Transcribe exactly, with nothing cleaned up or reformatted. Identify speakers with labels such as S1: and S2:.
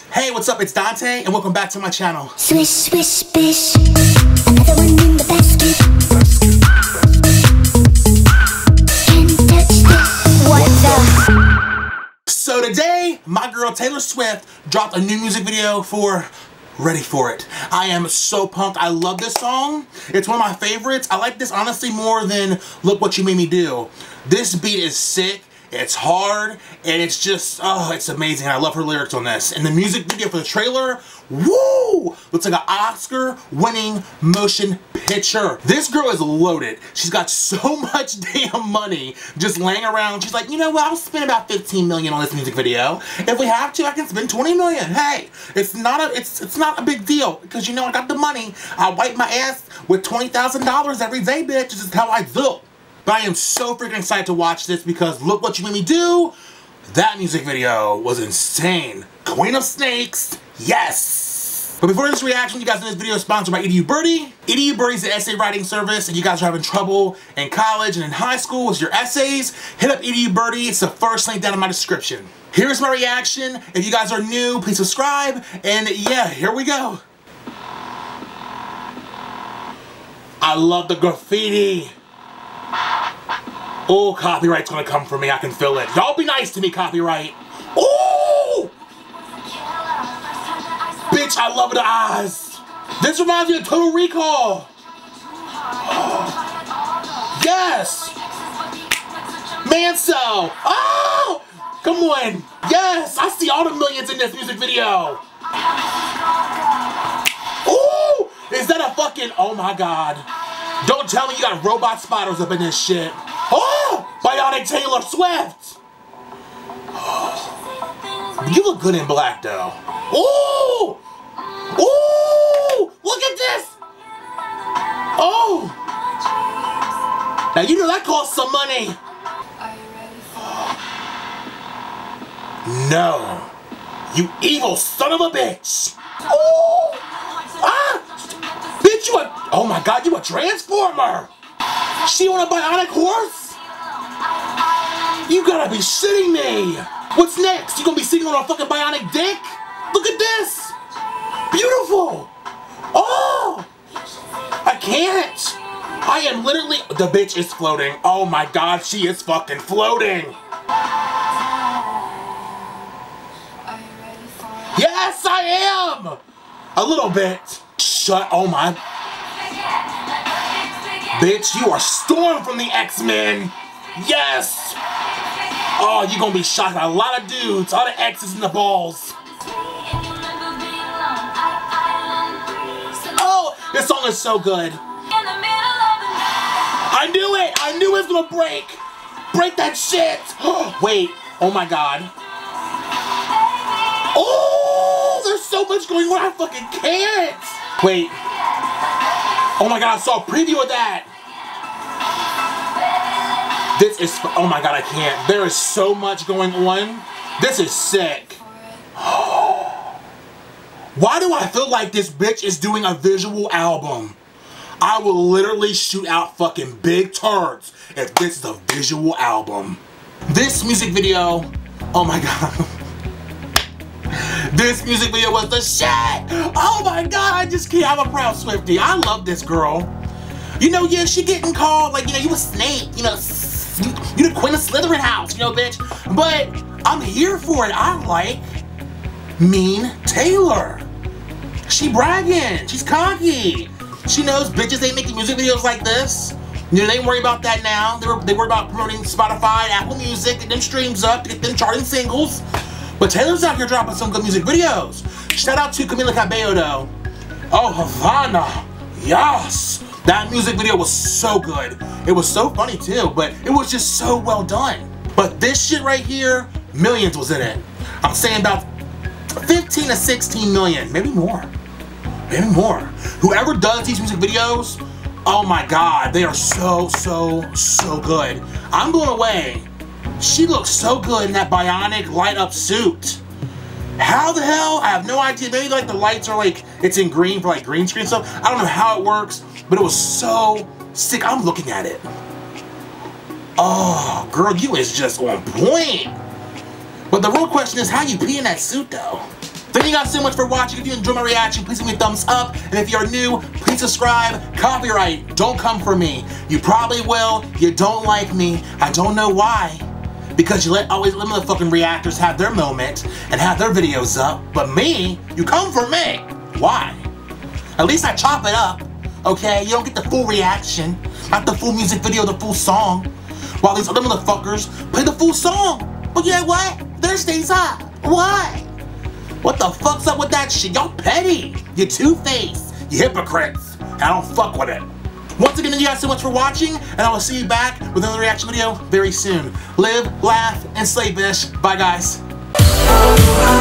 S1: Hey, what's up? It's Dante, and welcome back to my channel.
S2: Swish, swish, bish. Another one in the basket. Can't touch this. What the?
S1: So today, my girl Taylor Swift dropped a new music video for Ready For It. I am so pumped. I love this song. It's one of my favorites. I like this honestly more than Look What You Made Me Do. This beat is sick. It's hard, and it's just, oh, it's amazing. I love her lyrics on this. And the music video for the trailer, woo! Looks like an Oscar-winning motion picture. This girl is loaded. She's got so much damn money just laying around. She's like, you know what, I'll spend about fifteen million dollars on this music video. If we have to, I can spend twenty million dollars. Hey, it's not a, it's, it's not a big deal, because you know I got the money. I wipe my ass with twenty thousand dollars every day, bitch. This is how I do. But I am so freaking excited to watch this because Look What You Made Me Do. That music video was insane. Queen of Snakes, yes! But before this reaction, you guys know this video is sponsored by EduBirdie. EduBirdie is an essay writing service, and you guys are having trouble in college and in high school with your essays, hit up EduBirdie. It's the first link down in my description. Here's my reaction. If you guys are new, please subscribe. And yeah, here we go. I love the graffiti. Oh, copyright's gonna come for me. I can feel it. Y'all be nice to me, copyright. Oh! Bitch, I love the eyes. This reminds me of Total Recall. Oh. Yes! Manso! Oh! Come on! Yes! I see all the millions in this music video. Oh! Is that a fucking... Oh my god. Don't tell me you got robot spiders up in this shit. Oh! Bionic Taylor Swift! You look good in black, though. Ooh! Ooh! Look at this! Oh! Now, you know that costs some money. No. You evil son of a bitch! Ooh! Ah! Bitch, you a... Oh my god, you a transformer! She on a bionic horse? You gotta be shitting me! What's next? You gonna be sitting on a fucking bionic dick? Look at this! Beautiful! Oh! I can't! I am literally... The bitch is floating. Oh my god, she is fucking floating! Yes, I am! A little bit. Shut... Oh my... Bitch, you are Storm from the X-Men! Yes! Oh, you're gonna be shocked by a lot of dudes, all the X's in the balls. Oh, this song is so good. I knew it! I knew it was gonna break! Break that shit! Wait, oh my god. Oh, there's so much going on, I fucking can't! Wait. Oh my god, I saw a preview of that! This is, oh my god, I can't. There is so much going on. This is sick. Why do I feel like this bitch is doing a visual album? I will literally shoot out fucking big turds if this is a visual album. This music video, oh my god. This music video was the shit! Oh my god, I just can't. I'm a proud Swiftie. I love this girl. You know, yeah, she getting called, like, you know, you a snake, you know, you, you the queen of Slytherin house, you know, bitch. But I'm here for it. I like mean Taylor. She bragging. She's cocky. She knows bitches ain't making music videos like this. You know, they ain't worry about that now. They, were, they worry about promoting Spotify, Apple Music, get them streams up, to get them charting singles. But Taylor's out here dropping some good music videos. Shout out to Camila Cabello, though. Oh, Havana. Yes. That music video was so good. It was so funny too, but it was just so well done. But this shit right here, millions was in it. I'm saying about fifteen to sixteen million, maybe more. Maybe more. Whoever does these music videos, oh my god, they are so, so, so good. I'm blown away. She looks so good in that bionic light up suit. How the hell? I have no idea. Maybe like the lights are like, it's in green for like green screen stuff. I don't know how it works, but it was so sick. I'm looking at it. Oh, girl, you is just on point. But the real question is how you pee in that suit though. Thank you guys so much for watching. If you enjoyed my reaction, please give me a thumbs up. And if you're new, please subscribe. Copyright, don't come for me. You probably will. You don't like me. I don't know why. Because you let always let motherfucking reactors have their moment and have their videos up. But me, you come for me. Why? At least I chop it up. Okay? You don't get the full reaction. Not the full music video, the full song. While these other motherfuckers play the full song. But you know what? Their stays up. Why? What the fuck's up with that shit? Y'all petty. You two-faced. You hypocrites. I don't fuck with it. Once again, thank you guys so much for watching, and I will see you back with another reaction video very soon. Live, laugh, and slay, bitch. Bye, guys.